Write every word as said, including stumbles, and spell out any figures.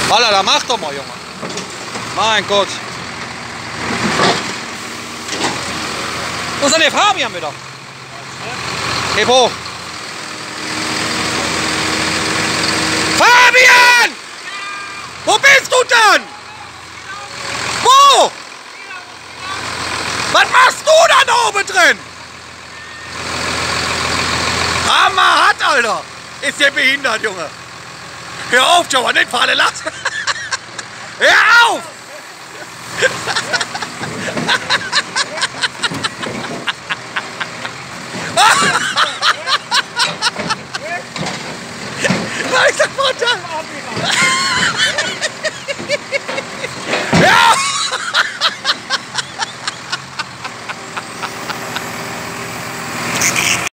Alter, da mach doch mal, Junge. Mein Gott. Wo ist denn der Fabian wieder? Heb hoch. Fabian! Wo bist du denn? Wo? Was machst du da oben drin? Hammerhart, Alter. Ist der behindert, Junge. Hör auf, Joe, nicht fallen lassen. Hör auf! Ah!